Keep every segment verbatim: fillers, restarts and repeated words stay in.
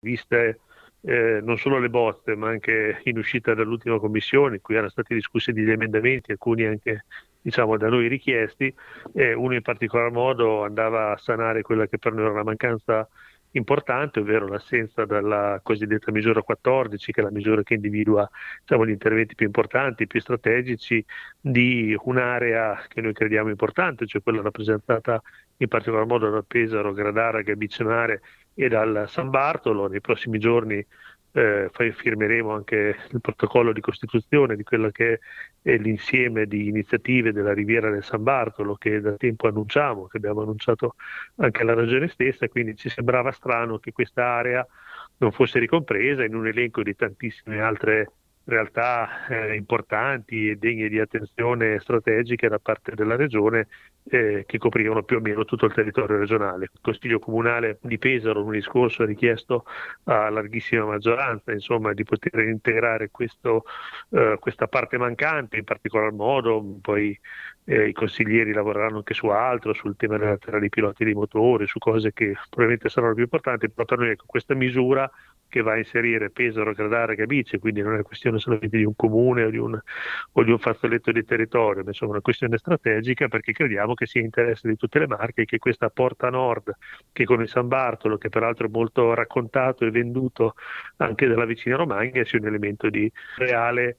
viste eh, non solo le bozze, ma anche in uscita dall'ultima commissione, in cui erano stati discussi degli emendamenti, alcuni anche diciamo da noi richiesti, e uno in particolar modo andava a sanare quella che per noi era una mancanza importante, ovvero l'assenza della cosiddetta misura quattordici, che è la misura che individua diciamo, gli interventi più importanti, più strategici di un'area che noi crediamo importante, cioè quella rappresentata in particolar modo da Pesaro, Gradara, Gabice Mare e dal San Bartolo. Nei prossimi giorni eh, firmeremo anche il protocollo di costituzione di quello che è l'insieme di iniziative della Riviera del San Bartolo che da tempo annunciamo, che abbiamo annunciato anche alla Regione stessa, quindi ci sembrava strano che questa area non fosse ricompresa in un elenco di tantissime altre realtà eh, importanti e degne di attenzione strategiche da parte della Regione eh, che coprivano più o meno tutto il territorio regionale. Il Consiglio Comunale di Pesaro lunedì scorso ha richiesto a larghissima maggioranza insomma, di poter integrare questo, eh, questa parte mancante, in particolar modo poi eh, i consiglieri lavoreranno anche su altro, sul tema della terra dei piloti dei motori, su cose che probabilmente saranno più importanti, però per noi ecco, questa misura che va a inserire Pesaro, Gradara, Gabice, quindi non è questione solamente di un comune o di un, o di un fazzoletto di territorio, ma insomma una questione strategica perché crediamo che sia interesse di tutte le Marche e che questa porta nord, che con il San Bartolo, che peraltro è molto raccontato e venduto anche dalla vicina Romagna, sia un elemento di reale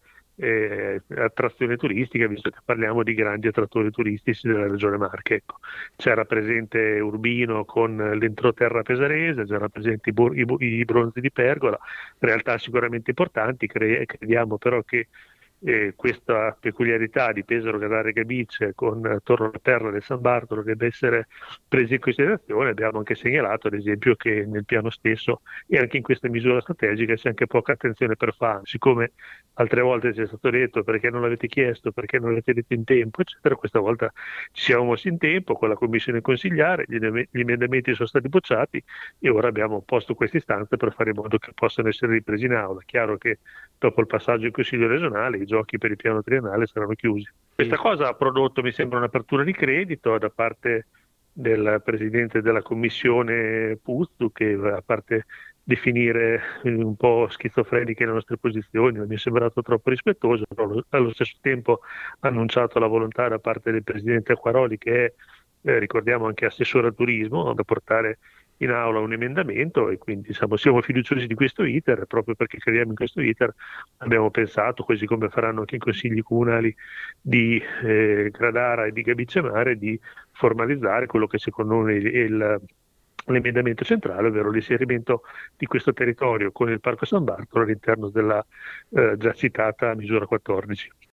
eh, attrazione turistica, visto che parliamo di grandi attrattori turistici della regione Marche. Ecco. C'era presente Urbino con l'entroterra pesarese, c'era presente i, bo- i, bo- i bronzi di Pergola, realtà sicuramente importanti, cre- crediamo però che eh, questa peculiarità di Pesaro, Gradara e Gabice con eh, Torno alla Terra del San Bartolo deve essere presa in considerazione. Abbiamo anche segnalato, ad esempio, che nel piano stesso e anche in questa misura strategica c'è anche poca attenzione per fare, siccome altre volte ci è stato detto perché non l'avete chiesto, perché non l'avete detto in tempo, eccetera. Questa volta ci siamo mossi in tempo con la commissione consigliare, gli, gli emendamenti sono stati bocciati e ora abbiamo posto questa istanza per fare in modo che possano essere ripresi in aula. Chiaro che dopo il passaggio in Consiglio regionale i giochi per il piano triennale saranno chiusi. Questa Sì. cosa ha prodotto, mi sembra, un'apertura di credito da parte del presidente della commissione Puzzu, che a parte definire un po' schizofreniche le nostre posizioni, non mi è sembrato troppo rispettoso, però allo allo stesso tempo ha annunciato la volontà da parte del presidente Acquaroli, che è, eh, ricordiamo, anche assessore al turismo, da portare in aula un emendamento e quindi diciamo, siamo fiduciosi di questo iter, proprio perché crediamo in questo iter abbiamo pensato, così come faranno anche i consigli comunali di eh, Gradara e di Gabicemare, di formalizzare quello che secondo noi è il, l'emendamento centrale, ovvero l'inserimento di questo territorio con il Parco San Bartolo all'interno della eh, già citata misura quattordici.